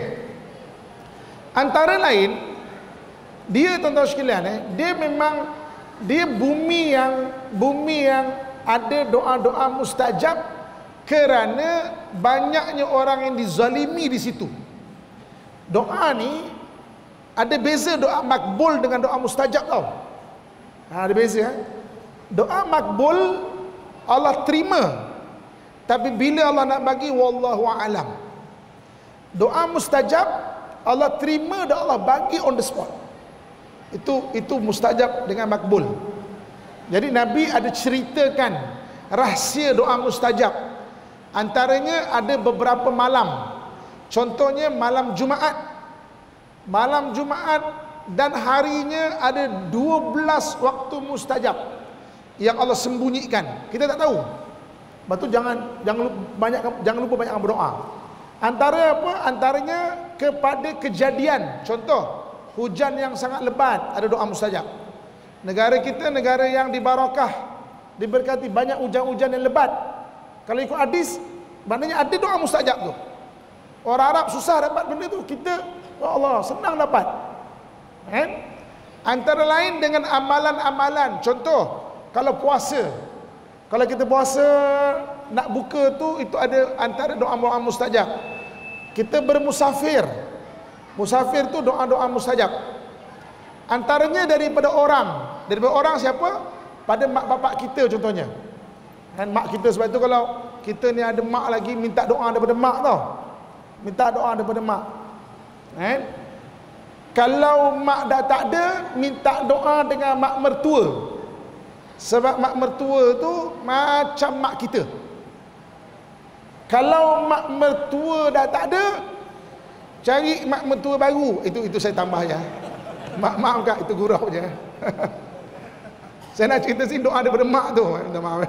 Antara lain, dia tuan-tuan sekalian, dia memang dia bumi yang ada doa-doa mustajab, kerana banyaknya orang yang dizalimi di situ. Doa ni ada beza doa makbul dengan doa mustajab tau. Ada beza. Doa makbul Allah terima, tapi bila Allah nak bagi wallahu alam. Doa mustajab Allah terima dan Allah bagi on the spot. Itu mustajab dengan makbul. Jadi Nabi ada ceritakan rahsia doa mustajab. Antaranya ada beberapa malam. Contohnya malam Jumaat. Malam Jumaat dan harinya ada 12 waktu mustajab yang Allah sembunyikan. Kita tak tahu. Lepas tu jangan lupa banyak berdoa. Antara apa? Antaranya kepada kejadian. Contoh, hujan yang sangat lebat, ada doa mustajab. Negara kita negara yang dibarakah, diberkati, banyak hujan-hujan yang lebat. Kalau ikut hadis, maknanya ada doa mustajab tu. Orang Arab susah dapat benda tu, kita ya Allah senang dapat. Antara lain dengan amalan-amalan. Contoh, kalau puasa, kalau kita puasa nak buka tu, itu ada antara doa-doa mustajab. Kita bermusafir, musafir tu doa-doa mustajab. Antaranya daripada orang siapa? Pada mak bapak kita contohnya. Mak kita, sebab itu kalau kita ni ada mak lagi, minta doa daripada mak tau. Minta doa daripada mak. Kalau mak dah tak ada, minta doa dengan mak mertua. Sebab mak mertua tu macam mak kita. Kalau mak mertua dah tak ada, cari mak mertua baru. Itu saya tambah je. Maaf kak, itu gurau je. Saya nak cerita sini doa daripada mak tu. Minta maaf.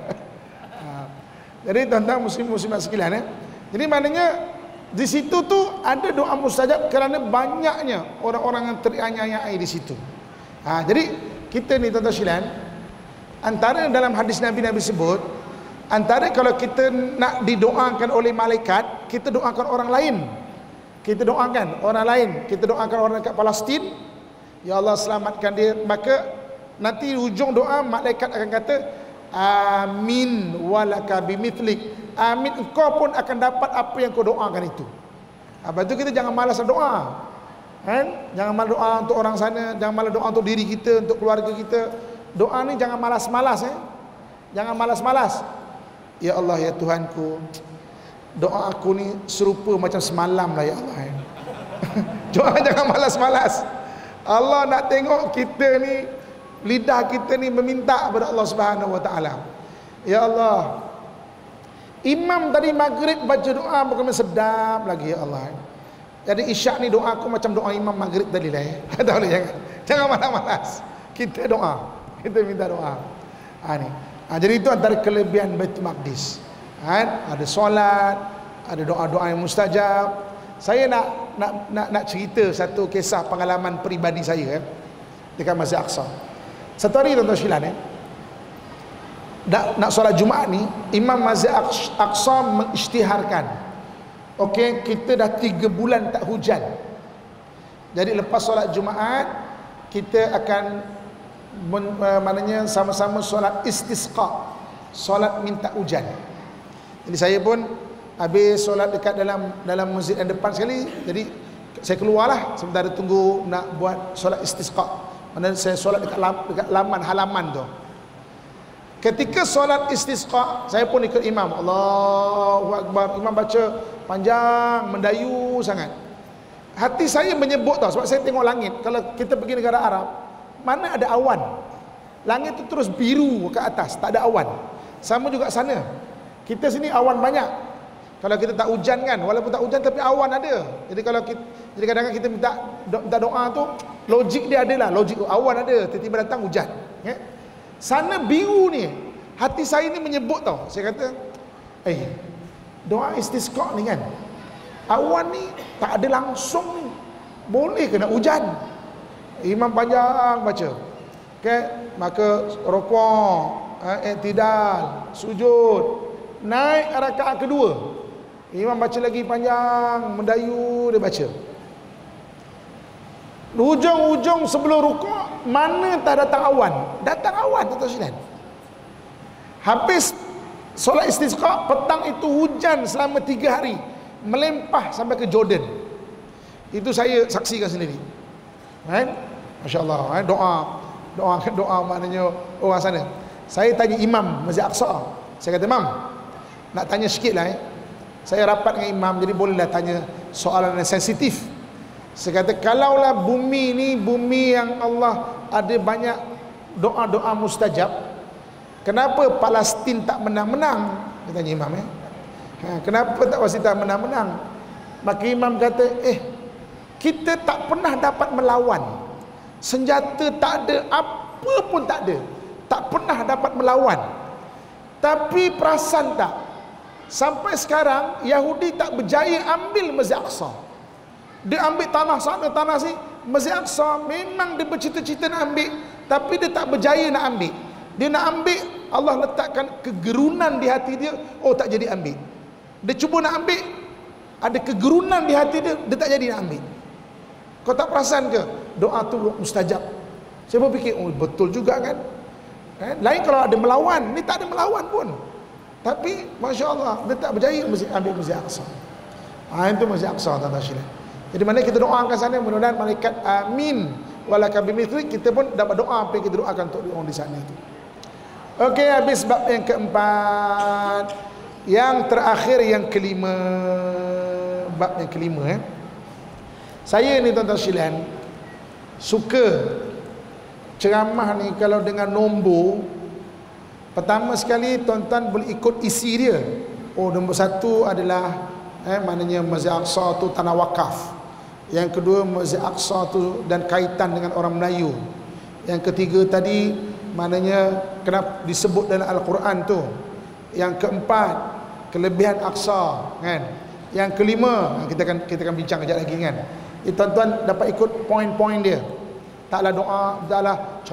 Jadi tuan-tuan muslim-muslimat sekalian, jadi maknanya di situ tu ada doa mustajab kerana banyaknya orang-orang yang teraniaya di situ. Jadi kita ni tuan-tuan sekalian, antara dalam hadis Nabi sebut, antara kalau kita nak didoakan oleh malaikat, kita doakan orang lain. Kita doakan orang lain, kita doakan orang dekat Palestin, ya Allah selamatkan dia, maka nanti ujung doa malaikat akan kata amin walaka bimithlik. Amin, engkau pun akan dapat apa yang kau doakan itu. Lepas itu kita jangan malas doa. Jangan malas doa untuk orang sana, jangan malas doa untuk diri kita, untuk keluarga kita. Doa ni jangan malas-malas. Jangan malas-malas. Ya Allah, ya Tuhanku, doa aku ni serupa macam semalam lah ya Allah. Doa jangan malas-malas. Allah nak tengok kita ni, lidah kita ni meminta kepada Allah Subhanahu Wa Taala. Ya Allah, imam tadi maghrib baca doa bukan sedap lagi ya Allah. Jadi isyak ni doa aku macam doa imam maghrib tadi lah ya. Tak boleh, jangan malas-malas. Kita doa, kita minta doa. Ni. Jadi itu antara kelebihan Baitul Maqdis. Ada solat, ada doa-doa yang mustajab. Saya nak cerita satu kisah pengalaman peribadi saya dekat Masjid Aqsa. Satu hari tuan-tuan sekalian, nak solat Jumaat ni, Imam Masjid Aqsa mengisytiharkan, okey, kita dah 3 bulan tak hujan. Jadi lepas solat Jumaat, kita akan maknanya sama-sama solat istisqa, solat minta hujan. Jadi saya pun habis solat dekat dalam masjid yang depan sekali, jadi saya keluarlah sementara tunggu nak buat solat istisqa. Mana saya solat dekat laman halaman tu. Ketika solat istisqa, saya pun ikut imam. Allahu Akbar. Imam baca panjang, mendayu sangat. hati saya menyebut tau, sebab saya tengok langit. Kalau kita pergi negara Arab, mana ada awan, langit tu terus biru ke atas, tak ada awan. Sama juga sana. Kita sini awan banyak. Kalau kita tak hujan kan, walaupun tak hujan tapi awan ada. Jadi kalau kita, jadi kadang-kadang kita minta doa tu, logik dia ada lah, logik awan ada, tiba-tiba datang hujan. Sana biru ni, hati saya ni menyebut tau. Saya kata, doa istisqa ni kan, awan ni tak ada langsung ni, boleh ke nak hujan? Imam panjang baca, maka rukuk, i'tidal, sujud, naik rakaat kedua, imam baca lagi panjang, mendayu dia baca. Hujung-hujung sebelum rukuk, mana tak datang awan? Datang awan, tuan-tuan sekalian. Habis solat istisqa, petang itu hujan selama 3 hari, melempah sampai ke Jordan. Itu saya saksikan sendiri. Masya Allah. Doa maknanya orang sana. Saya tanya imam Masjid Aqsa. Saya kata, Imam, nak tanya sikit lah. Saya rapat dengan imam, jadi bolehlah tanya soalan yang sensitif. Saya kata, kalaulah bumi ni bumi yang Allah ada banyak doa-doa mustajab, kenapa Palestin tak menang-menang? Dia tanya imam, kenapa tak Palestin tak menang-menang? Maka imam kata, kita tak pernah dapat melawan, senjata tak ada, apa pun tak ada, tak pernah dapat melawan. Tapi perasan tak, sampai sekarang Yahudi tak berjaya ambil Masjid Aqsa. Dia ambil tanah sana, tanah sini. Masjid Aqsa memang dia bercita-cita nak ambil, tapi dia tak berjaya nak ambil. Dia nak ambil, Allah letakkan kegerunan di hati dia, tak jadi ambil. Dia cuba nak ambil, ada kegerunan di hati dia, dia tak jadi nak ambil. Kau tak perasan ke doa tu mustajab? Saya berfikir, betul juga kan. Lain kalau ada melawan, ni tak ada melawan pun, tapi Masya Allah, dia tak berjaya ambil Masjid Aqsa. Itu Masjid Aqsa, tuan-tuan sekalian. Jadi mana kita doakan sana, mudah-mudahan malaikat amin walaka bimithli, kita pun dapat doa apa yang kita doakan untuk orang di sana itu. Okey, habis bab yang keempat. Yang terakhir, yang kelima, bab yang kelima. Saya ni tuan-tuan sekalian suka ceramah ni kalau dengan nombor. Pertama sekali tuan-tuan boleh ikut isi dia. Nombor satu adalah maknanya Masjid Aqsa tu tanah wakaf. Yang kedua, Masjid Aqsa tu dan kaitan dengan orang Melayu. Yang ketiga tadi, maknanya kenapa disebut dalam Al-Quran tu. Yang keempat, kelebihan Aqsa kan. Yang kelima, kita akan bincang kejap lagi kan. Tuan-tuan dapat ikut poin-poin dia. Taklah doa, taklah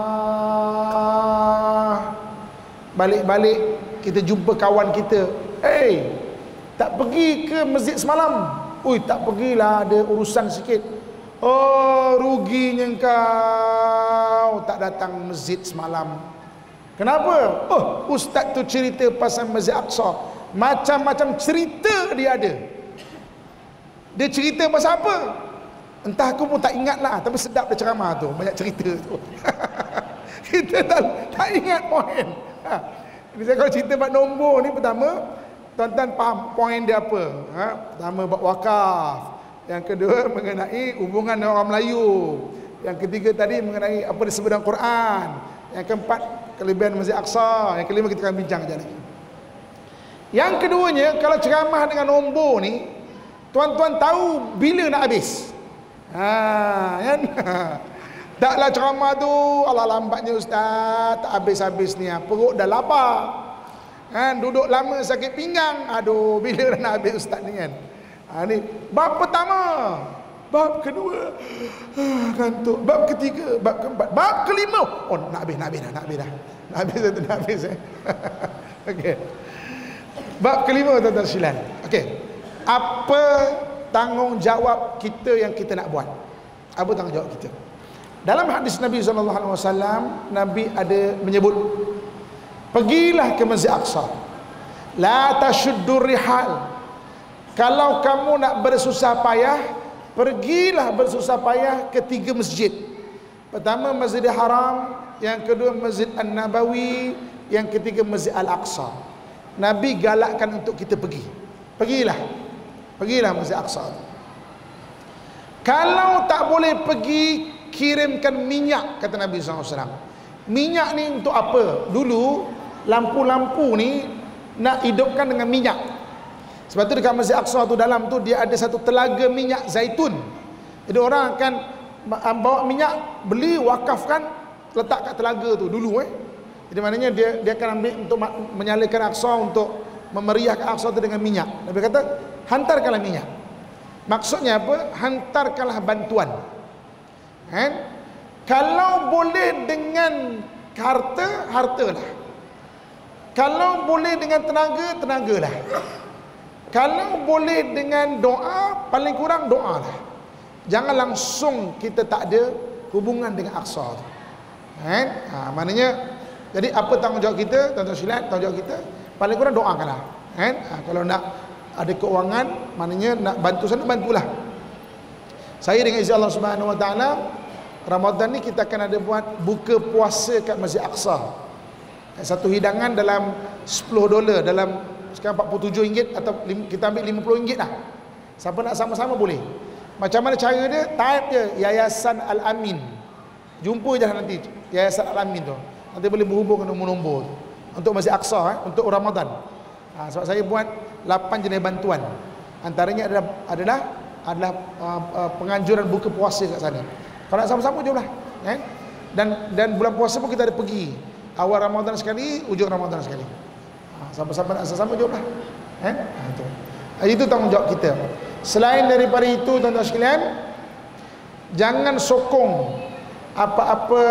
ceramah, balik-balik kita jumpa kawan kita, tak pergi ke masjid semalam? Tak pergilah, ada urusan sikit. Ruginya engkau tak datang masjid semalam. Kenapa? Ustaz tu cerita pasal Masjid Aqsa, macam-macam cerita dia ada. Dia cerita pasal apa? Entah, aku pun tak ingat lah, tapi sedap dia ceramah tu, banyak cerita tu. Kita tak ingat poin. Jadi saya kalau cerita bab nombor ni, pertama tuan-tuan faham poin dia apa. Pertama bab wakaf, yang kedua mengenai hubungan dengan orang Melayu, yang ketiga tadi mengenai apa disebut dalam Quran, yang keempat kelebihan Masjid Aqsa, yang kelima kita akan bincang sekejap lagi. Yang keduanya, kalau ceramah dengan nombor ni, tuan-tuan tahu bila nak habis. Kan? Taklah ceramah tu, alah lambatnya ustaz, tak habis-habis ni, perut dah lapar kan, duduk lama sakit pinggang, aduh bila dah nak habis ustaz ni kan. Ni bab pertama, bab kedua kantuk, bab ketiga, bab keempat, bab kelima, nak habis okey. Bab kelima, tuan-tuan sekalian. Okey, apa tanggungjawab kita yang kita nak buat? Apa tanggungjawab kita? Dalam hadis Nabi SAW, Nabi ada menyebut, pergilah ke Masjid Aqsa, la tashuddur rihal. Kalau kamu nak bersusah payah, pergilah bersusah payah ke 3 masjid. Pertama Masjidil Haram, yang kedua Masjid An-Nabawi, yang ketiga Masjid Al-Aqsa. Nabi galakkan untuk kita pergi. Pergilah Masjid Aqsa. Kalau tak boleh pergi, kirimkan minyak, kata Nabi SAW. Minyak ni untuk apa? Dulu lampu-lampu ni nak hidupkan dengan minyak. Sebab tu dekat Masjid Aqsa tu, dalam tu dia ada satu telaga minyak zaitun. Jadi orang akan bawa minyak, beli, wakafkan, letak kat telaga tu dulu. Jadi maknanya dia akan ambil untuk menyalakan Aqsa, untuk memeriahkan Aqsa tu dengan minyak. Nabi kata, hantarkanlah minyak. Maksudnya apa? Hantarkanlah bantuan. Kalau boleh dengan harta, hartalah. Kalau boleh dengan tenaga, tenagalah. Kalau boleh dengan doa, paling kurang doalah. Jangan langsung kita tak ada hubungan dengan Aqsa tu. Maknanya, jadi apa tanggungjawab kita, tuan-tuan sekalian, tanggungjawab kita paling kurang doakanlah. Kalau nak ada keuangan, maknanya nak bantu sana, bantulah. Saya dengan izin Allah Subhanahu Wa Taala, Ramadan ni kita akan ada buat buka puasa kat Masjid Aqsa. Satu hidangan dalam $10, dalam sekarang RM47 atau kita ambil RM50 lah. Siapa nak sama-sama boleh. Macam mana cara dia? Type je Yayasan Al-Amin. Jumpa je nanti Yayasan Al-Amin tu. Nanti boleh berhubung dengan nombor-nombor tu. Untuk Masjid Aqsa, untuk Ramadan. Sebab saya buat 8 jenis bantuan. Antaranya adalah penganjuran buka puasa kat sana. Kalau nak sama-sama, jomlah. Dan bulan puasa pun kita ada pergi. Awal Ramadan sekali, ujung Ramadan sekali. Sama-sama nak sama-sama, jomlah. Itu tanggungjawab kita. Selain daripada itu, tuan-tuan sekalian, jangan sokong apa-apa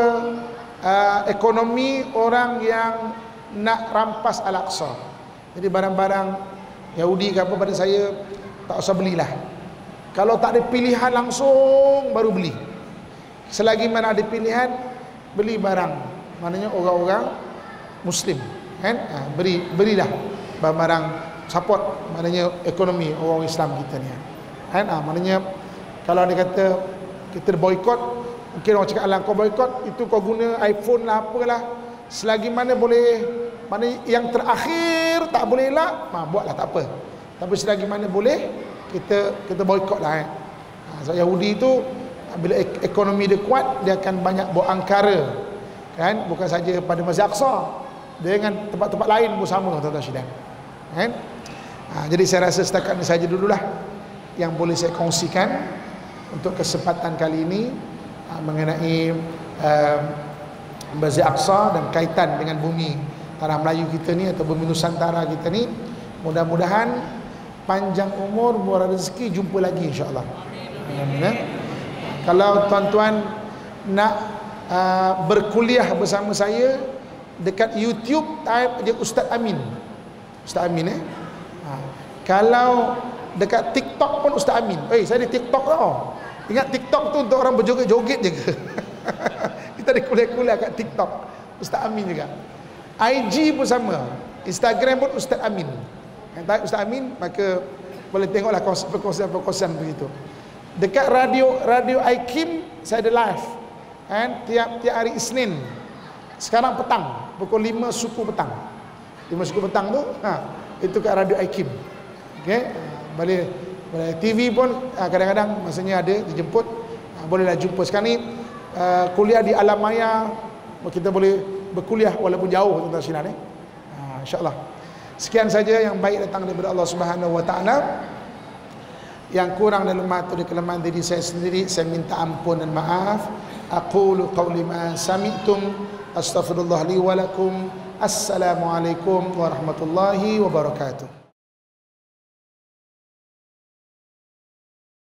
ekonomi orang yang nak rampas Al-Aqsa. Jadi barang-barang Yahudi ke apa pada saya, tak usah belilah. Kalau tak ada pilihan langsung, baru beli. Selagi mana ada pilihan, beli barang, maknanya orang-orang Muslim, berilah barang-barang support, maknanya ekonomi orang Islam kita ni. Maknanya kalau dia kata kita boikot, mungkin orang cakap alah kau boikot, itu kau guna iPhone lah, apalah, selagi mana boleh, mana yang terakhir tak boleh lah, buatlah, tak apa. Tapi selagi mana boleh, kita boikot lah. Sebab Yahudi itu bila ekonomi dia kuat, dia akan banyak buat angkara, bukan saja pada Masjid Aqsa, dengan tempat-tempat lain pun sama, tuan-tuan sekalian. Jadi saya rasa setakat ini saja dululah yang boleh saya kongsikan untuk kesempatan kali ini mengenai Masjid Aqsa dan kaitan dengan bumi tanah Melayu kita ni, atau bumi Nusantara kita ni. Mudah-mudahan panjang umur, murah rezeki, jumpa lagi insya-Allah. Amin. Kalau tuan-tuan nak berkuliah bersama saya, dekat YouTube type je Ustaz Amin. Ustaz Amin. Kalau dekat TikTok pun Ustaz Amin. Saya di TikTok tau. Ingat TikTok tu untuk orang berjoget-joget je ke? Kita ada kuliah-kuliah kat TikTok. Ustaz Amin juga. IG pun sama. Instagram pun Ustaz Amin. Type Ustaz Amin, maka boleh tengoklah perkongsian begitu. Dekat radio IKIM saya ada live. Tiap hari Isnin. Sekarang petang, pukul 5 suku petang. 5 suku petang tu, itu kat radio IKIM. Okey, boleh TV pun kadang-kadang masanya ada dijemput, bolehlah jumpa. Sekarang ni kuliah di Alam Maya, kita boleh berkuliah walaupun jauh, tuan-tuan sekalian. Insya-Allah. Sekian saja yang baik datang daripada Allah Subhanahu Wa Taala. Yang kurang dan lemah itu di kelemahan diri saya sendiri, saya minta ampun dan maaf. Aqulu qawli ma sami'tum, astaghfirullah li wa lakum. Assalamualaikum warahmatullahi wabarakatuh.